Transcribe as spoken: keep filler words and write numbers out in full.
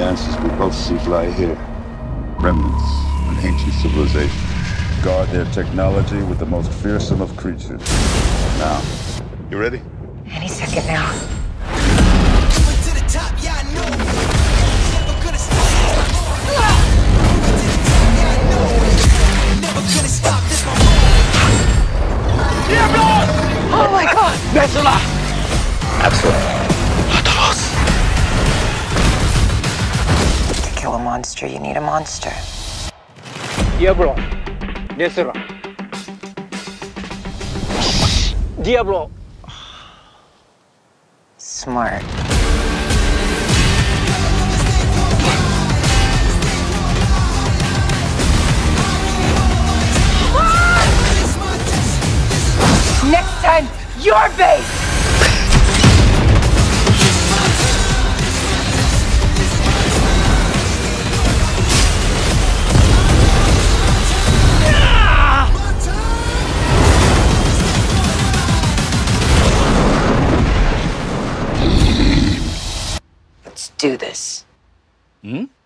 answers we both seek lie here. Remnants of an ancient civilization. Guard their technology with the most fearsome of creatures. Now, you ready? Any second now. To the top, yeah, I know. Never gonna stop. Yeah, I know. Never gonna stop. This my moment. Oh my god! Absolutely. To kill a monster, you need a monster. Diablo. Desera. Diablo. Smart. Next time, your base! Let's do this. Hmm?